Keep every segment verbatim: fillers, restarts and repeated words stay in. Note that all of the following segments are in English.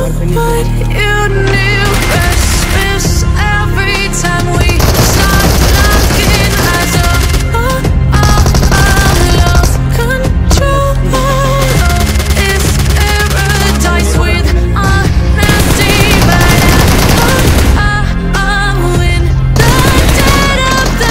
what you knew. Restless every time we start looking as a oh, oh, oh, lost control of this paradise with honesty. But I, oh, oh, in the dead of the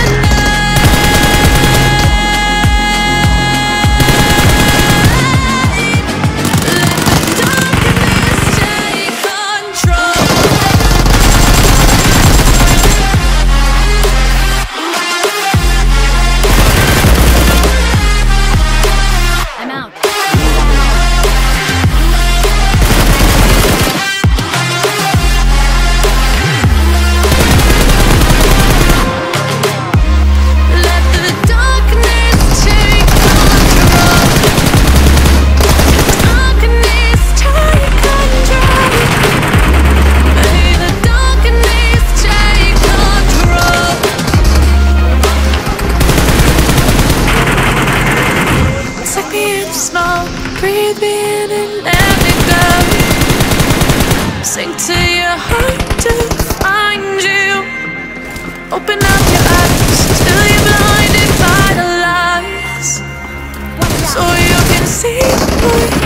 smoke, breathe me in and let me go. Sink to your heart to find you. Open up your eyes till you're blinded by the lights, so you can see.